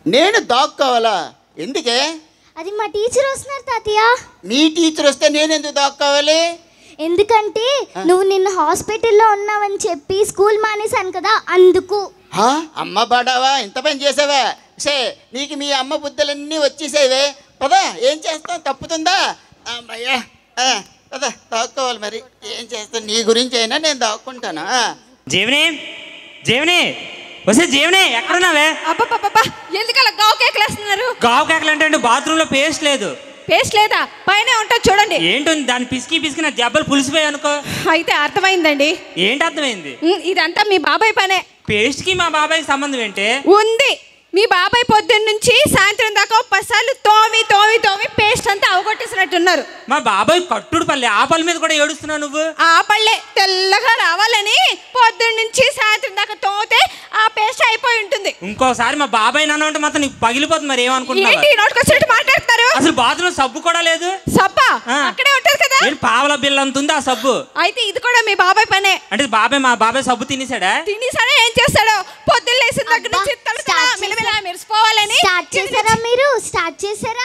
నేను దాక్కోవాలా? ఎందుకే? అది మా టీచర్ వస్తున్నారు తాతయ్య. మీ టీచర్ వస్తే నేను ఎందుకు దాక్కోవాలి? ఎందుకంటే నువ్వు నిన్న హాస్పిటల్లో ఉన్నావని చెప్పి స్కూల్ మానేశాను కదా, అందుకు. అమ్మ బాడావా, ఇంత పని చేసావా? సే, నీకు మీ అమ్మ బుద్ధులన్నీ వచ్చేసేవే. పదా, ఏం చేస్తాం, తప్పుతుందా? అమ్మయ్యా పదా, దాక్కోవాలి. మరి ఏం చేస్తాను, నీ గురించి అయినా నేను దాక్కుంటాను. జీవని, జీవని, వస్తే జీవని ఎక్కడున్నావే? అబ్బా ఎందుకలా గావు కేకలు వేస్తున్నారు? గావు కేకలు అంటే బాత్రూంలో పేస్ట్ లేదు. పేస్ట్ లేదా? పైన ఉంటుంది చూడండి. ఏంటుంది దాన్ని పిసికి నా దెబ్బలు పులిసిపోయి అనుకో. అయితే అర్థమైందండి. ఏంటి అర్థమైంది? ఇదంతా మీ బాబాయ్ పనే. పేస్ట్ కి మా బాబాయ్కి సంబంధం ఏంటి? ఉంది. మీ బాబాయ్ పొద్దున్న నుంచి సాయంత్రం దాకా 10 సార్లు తోమి పేస్ట్ అంతా అవగొట్టేసినట్టున్నారు. మా బాబాయ్ కట్టుడు పల్లె, ఆ పల్లె మీద కూడా ఏడుస్తున్నావు నువ్వు. ఆ పళ్ళే తెల్లగా రావాలని పొద్దున్న నుంచి సాయంత్రం దాకా తోమితే ఆ పేస్ట్ అయిపోయి ఉంటుంది. ఇంకోసారి మా బాబాయ్ నాన్న అంటే మాత్రం నీకు పగిలిపోతుంది. మరి ఏమనుకుంటున్నావు? ఏంటి నోటికొచ్చినట్టు మాట్లాడతారు? అసలు బాత్రూమ్ సబ్బు కూడా లేదు. సబ్బా అక్కడే ఉంటది కదా. పావల బిల్ల అంత ఉంది ఆ సబ్బు. అయితే ఇది కూడా మీ బాబాయ్ పనే. అంటే మా బాబాయ్ సబ్బు తినేసాడా? ఏం చేస్తాడో పొద్దున్న లేసిన దగ్గర నుంచి మెరిసిపోవాలని. స్టార్ట్ చేశారా?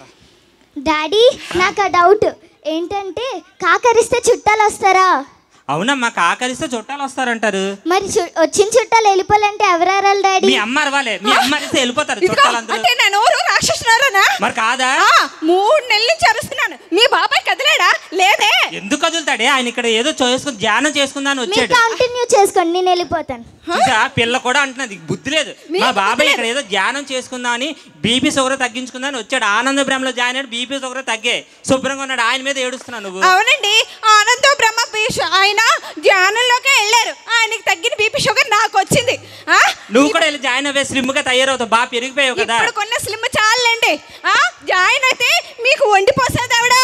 డాడీ, నాకు ఆ డౌట్ ఏంటంటే కాకరిస్తే చుట్టాలు వస్తారా? అవునమ్మా, కాకరిస్తే చుట్టాలు వస్తారంటారు. మరి వచ్చిన చుట్టాలు వెళ్ళిపోవాలంటే ఎవరారాలి డాడీ? మీ అమ్మ అరవాలి. మీ అమ్మ అరిస్తే వెళ్ళిపోతారు చుట్టాలందరూ. అంటే నేను రాక్షసునారనా? మరి కాదా? 3 నెలల నుంచి అరుస్తున్నాను. మీ బాబాయ్ కదిలేడా? లేదే. ఎందుకు కదులుతాడే? ఆయన ఇక్కడ ఏదో చేసుకుని ధ్యానం చేసుకుందాని వచ్చాడు. కంటిన్యూ చేసుకోండి, నేను వెళ్ళిపోతాను. పిల్ల కూడా అంటున్నది, బుద్ధి లేదు. మా బాబాయ్ ఇక్కడ ఏదో ధ్యానం చేసుకుందామని బీపీ షుగర్ తగ్గించుకుందాని వచ్చాడు. ఆనంద బ్రహ్మలో జాయిన్ అయ్యాడు, బీపీ షుగర్ తగ్గే శుభ్రంగా ఉన్నాడు. ఆయన మీద ఏడుస్తున్నావు నువ్వు. అవునండి, ఆనంద బ్రహ్మ ఆయన ధ్యానంలోకి వెళ్ళారు. ఆయనకి తగ్గిన బీపీ షుగర్ నాకు వచ్చింది. నువ్వు కూడా వెళ్ళి జాయిన్ అవ్వే, స్లిమ్ గా తయారవుతావు. బాగా పెరిగిపోయావు కదా. ఇప్పుడు కొన్న స్లిమ్ చాలండి. జాయిన్ అయితే మీకు వండిపోసేది ఆవిడ.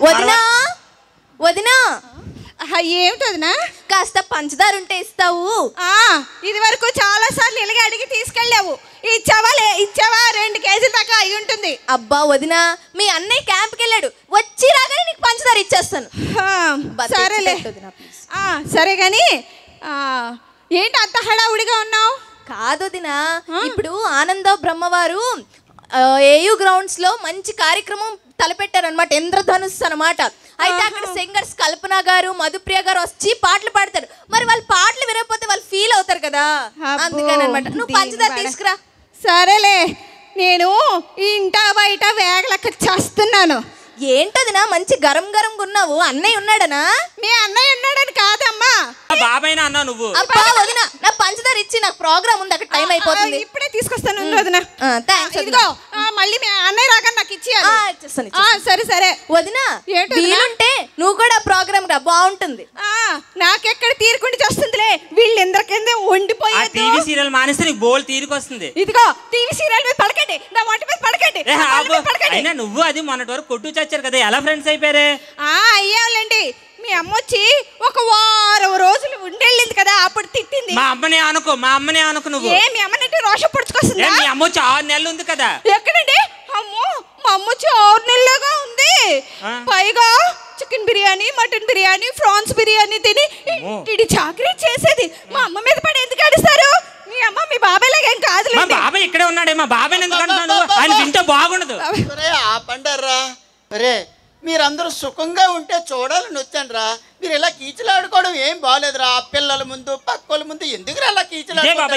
వదినా ఏమిటి వదినా? కాస్త పంచదార ఉంటే ఇస్తావు? ఇది వరకు చాలా సార్లు ఇలాగే అడిగి తీసుకెళ్ళావు. ఇచ్చావా 2 కేజీల దాకా అయి ఉంటుంది. అబ్బా వదినా, మీ అన్నయ్య క్యాంప్కి వెళ్ళాడు, వచ్చి రాగానే నీకు పంచదార ఇచ్చేస్తాను. సరేలే. సరే గాని ఏంటి అంత హడావుడిగా ఉన్నావు? కాదు వదినా, ఇప్పుడు ఆనంద బ్రహ్మవారు ఏయూ గ్రౌండ్స్ లో మంచి కార్యక్రమం తలపెట్టారనమాట, ఇంద్రధనుస్సు అనమాట. అయితే అక్కడ సింగర్స్ కల్పన గారు, మధుప్రియ గారు వచ్చి పాటలు పాడతారు. మరి వాళ్ళు పాటలు వినకపోతే వాళ్ళు ఫీల్ అవుతారు కదా, అందుకని అనమాట. నువ్వు పంచదార తీసుకురా. సరేలే, నేను ఇంట బయట వేగలక్క చేస్తున్నాను. ఏంటదినా మంచి గరం గరం ఉన్నావు? అన్నయ్య ఉన్నాడనా? మీ అన్నయ్య ఉన్నాడని కాదమ్మా, బాబాయ్ అన్నా నువ్వు. అబ్బా వదినా, నా పంచదార ఇచ్చి, నాకు ప్రోగ్రామ్ ఉంది, అక్కడ టైం అయిపోతుంది. ఇప్పుడే తీసుకొస్తాను వదినా. థాంక్స్. మళ్ళీ మీ అన్నయ్య రాగా నాకు ఇచ్చేయాలి. సరే సరే వదినా, వీలుంటే నువ్వు కూడా ప్రోగ్రామ్ రా, బాగుంటుంది. నాకెక్కడ తీరుకుండి వస్తుందిలే, వీళ్ళందరికిందే వండిపోయి టీవీ సీరియల్ మానేస్తే నీకు బోల్ తీరుకొస్తుంది. ఇదిగో టీవీ సీరియల్ మీద పడకండి, నా వంట మీద పడకండి. అయినా నువ్వు అది మొన్నటి వరకు కొట్టు చచ్చారు కదా, ఎలా ఫ్రెండ్స్ అయిపోయారే? అయ్యాలండి. మీ అమ్మ వచ్చి 1 వారం రోజులు ఉండెళ్ళింది కదా, అప్పుడు తిట్టింది. మా అమ్మనే అనుకో నువ్వు. మీ అమ్మనంటే రోషం పుడుచుకొస్తుంది. మీ అమ్మ వచ్చి 6 నెలలు ఉంది కదా. ఎక్కడండి? అమ్మో, మా అమ్మ వచ్చి 6 నెలలుగా ఉంది. పైగా chicken biryani, mutton biryani, prawns biryani తిని ఇంటిడి చాకరీ చేసేది. మా అమ్మ మీద పడి ఎందుకు అడుస్తారు? మీ అమ్మ మీ బాబాయ్ లాగేం కాదు. మా బాబాయ్ ఇక్కడే ఉన్నాడే, మా బాబాయ్ ఎందుకు అంటున్నాను? ఆయన వింటే బాగుండదు. ఆపండారా, అరే మీరందరూ సుఖంగా ఉంటే చూడాలని వచ్చానురా. మీరు ఇలా కీచులాడుకోవడం ఏం బాగోలేదురా. పిల్లల ముందు, పక్కల ముందు ఎందుకు అలా కీచులాడుకుంటున్నారు?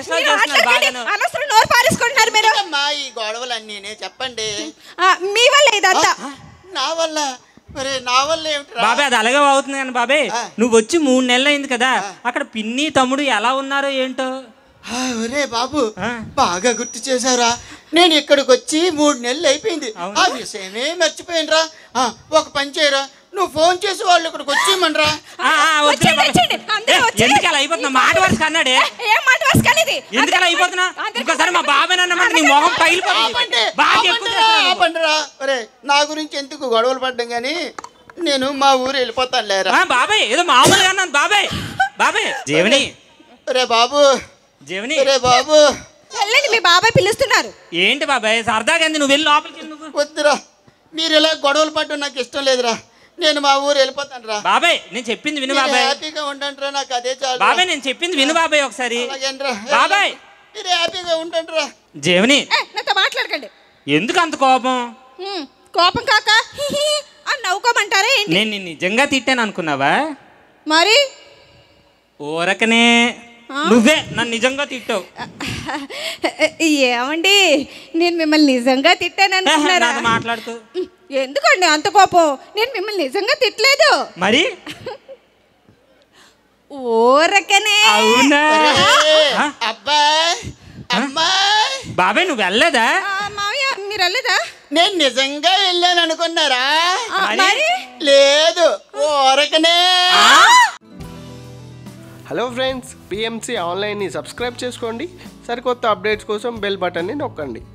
ఈ గొడవలన్నీ చెప్పండి. మీ వల్ల ఇదంతా. నా వల్ల? మరి నా వల్ల ఏమిటి బాబాయ్? అది అలాగే అవుతుంది కానీ బాబాయ్, నువ్వు వచ్చి 3 నెలలు అయింది కదా, అక్కడ పిన్ని తమ్ముడు ఎలా ఉన్నారో ఏంటో. ఒరే బాబు, బాగా గుర్తు చేశారా. నేను ఇక్కడికి వచ్చి 3 నెలలు అయిపోయింది. ఆ విషయమే మర్చిపోయినరా. ఒక పని చేయరా, నువ్వు ఫోన్ చేసి వాళ్ళు ఇక్కడికి వచ్చేయమనరా. ఎందుకు అలా అయిపోతున్నా? మాట వరుస అన్నాడే. ఎందుకు అలా అయిపోతున్నా? ఇంకోసారి మా బాబాయ్ అన్నమాట నీ మొహం పగిలిపోతుంది. ఒరే, నా గురించి ఎందుకు గొడవలు పడ్డం కానీ నేను మా ఊరు వెళ్ళిపోతాను లేరా. బాబాయ్ ఏదో మామూలుగా అన్నాను. బాబాయ్ జీవని. రే బాబు, జీవని. రే బాబు, మీ బాబాయ్ పిలుస్తున్నారు. ఏంటి బాబాయ్ సరదాగా నువ్వు వెళ్ళి లోపలికి. వద్దురా, మీరు ఇలా గొడవలు పడ్డం నాకు ఇష్టం లేదురా. నేను మా ఊరు వెళ్ళిపోతాను రా. బాబాయ్ నేను చెప్పింది విను బాబాయ్. హ్యాపీగా ఉండండి రా, నాకు అదే చాలు. బాబాయ్ నేను చెప్పింది విను బాబాయ్ ఒకసారి. బాబాయ్ మీరు హ్యాపీగా ఉండండి రా. జేవని నాతో మాట్లాడకండి. ఎందుకు అంత కోపం? కోపం కాక అని నవ్వుకోమంటారా ఏంటి? నేను నిన్ను నిజంగా తిట్టాను అనుకున్నావా? మరి ఊరకనే నువ్వే నన్ను నిజంగా తిట్టావు. ఏమండి నేను మిమ్మల్ని నిజంగా తిట్టాను అనుకున్నారా? మాట్లాడుతూ ఎందుకండి అంత కోపం? నేను మిమ్మల్ని నిజంగా తిట్టలేదు. మరి ఊరకనే. అవునా? అబ్బాయ్ అమ్మాయి బాబాయ్ నువ్వు వెళ్ళలేదా? మావయ్య మీరు వెళ్ళలేదా? నేను నిజంగా వెళ్ళాను అనుకున్నారా? మరి లేదు, ఊరకనే. హలో ఫ్రెండ్స్, పిఎంసి ఆన్లైన్ని సబ్స్క్రైబ్ చేసుకోండి. సరికొత్త అప్డేట్స్ కోసం బెల్ బటన్ని నొక్కండి.